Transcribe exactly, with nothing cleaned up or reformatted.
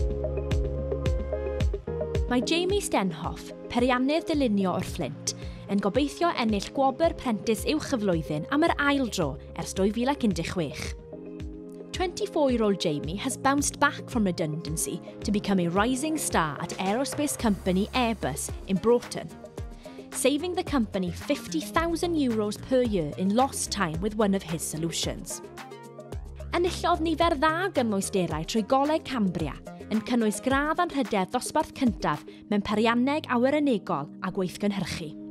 Mae Jamie Stenhoff, periannydd dylunio o'r Flint, yn gobeithio ennill gwobr Prentis Uwch y Flwyddyn am yr ail dro ers dwy fil ac un deg chwech. twenty-four-year-old Jamie has bounced back from redundancy to become a rising star at aerospace company Airbus in Broughton, saving the company fifty thousand euros per year in lost time with one of his solutions. Enillodd nifer dda gymwysterau trwy Goleg Cambria, yn cynnwys gradd anrhydedd ddosbarth cyntaf mewn perianneg awyrennegol a gweithgynhyrchu.